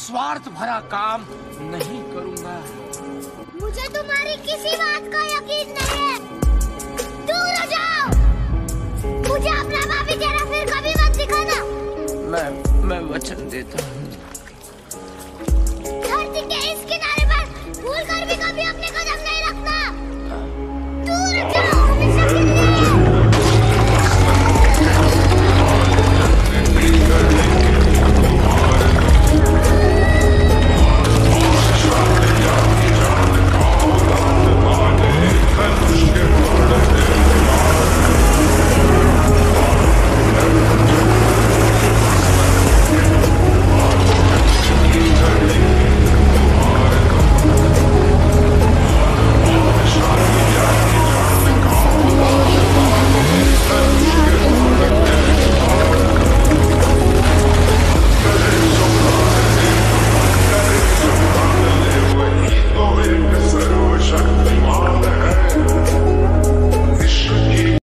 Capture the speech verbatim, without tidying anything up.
स्वार्थ भरा काम नहीं करूंगा। मुझे तुम्हारी किसी बात का यकीन नहीं है। दूर हो जाओ। मुझे अपना भाभी चेहरा फिर कभी मत दिखाना। मैं मैं वचन देता हूँ। धरती के इस किनारे पर भूल कर भी कभी अपने